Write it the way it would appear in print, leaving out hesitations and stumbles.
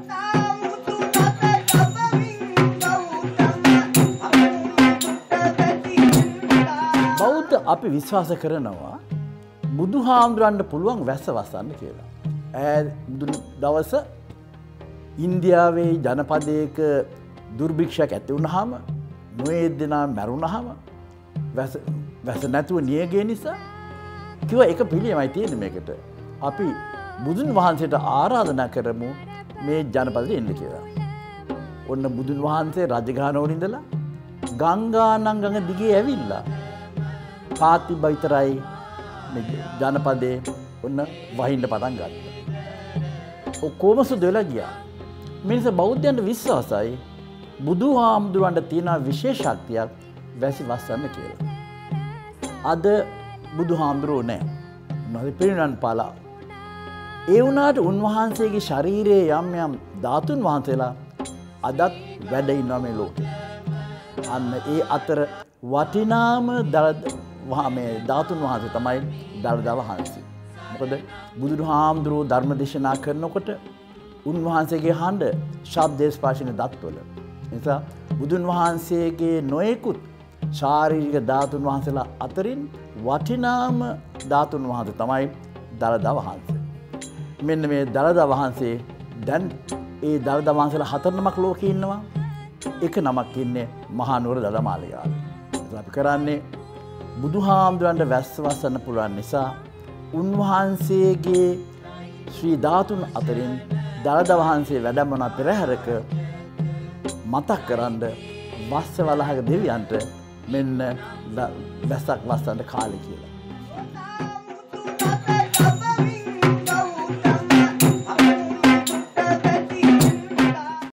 බෞද්ධ අපි විශ්වාස කරනවා බුදුහාමුදුරන්ට පුළුවන් වැස්ස වස්සන්න කියලා. බුදු දවස ඉන්දියාවේ ජනපදයක දුර්භික්ෂයක් ඇති වුණාම නොයේ දෙනා මැරුණාම වැස්ස නැතුව නියගේ නිසා කිව්වා ඒක පිළියමයි තියෙන්නේ මේකට. අපි බුදුන් වහන්සේට ආරාධනා කරමු මේ ජනපදෙට එන්න කියලා. ඔන්න බුදුන් වහන්සේ රජගහනුවර ඉඳලා ගංගානංගඟ දිගේ ඇවිල්ලා පාතිබ්බ විතරයි මේ ජනපදේ ඔන්න වහින්න පටන් ගත්තා. ඔක්කොම සුදු වෙලා ගියා. මිනිස් බෞද්ධයන්ට විශ්වාසයි බුදුහාමුදුරන්ට තියෙන විශේෂ ශක්තියක් වැසි වස්සන්න කියලා. අද බුදුහාමුදුරුවෝ නැහැ. උන්වහන්සේ පිරිනිවන් පාලා. ඒ වුණාට උන්වහන්සේගේ ශරීරයේ යම් යම් ධාතුන් වහන්සේලා අදත් වැඩ ඉන්නවා මේ ලෝකේ. අන්න ඒ අතර වටිනාම මේ ධාතුන් වහන්සේ තමයි දළදා වහන්සේ. මොකද බුදුහාමුදුරුවෝ ධර්ම දේශනා කරනකොට උන්වහන්සේගේ හඬ ශබ්ද ස්පර්ශන දත්වල. නිසා බුදුන් වහන්සේගේ නොයෙකුත් ශාරීරික ධාතුන් වහන්සේලා අතරින් වටිනාම ධාතුන් වහන්සේ තමයි දළදා වහන්සේ. මෙන්න මේ දළදා වහන්සේ දැන් ඒ දළදා වහන්සේලා 4 නමක් ලෝකේ ඉන්නවා. එක නමක් ඉන්නේ මහා නුවර දළදා මාලිගාවේ. අපි කරන්නේ බුදුහාමුදුරන්ට වැස්ස වස්සන්න පුළුවන් නිසා උන්වහන්සේගේ ශ්‍රී ධාතුන් අතරින් දළදා වහන්සේ වැඩමවන පෙරහැරක මතක් කරන්ඩ වස්ස වලහක දෙවියන්ට මෙන්න වැස්සක් වස්සන්න කාලේ කියලා.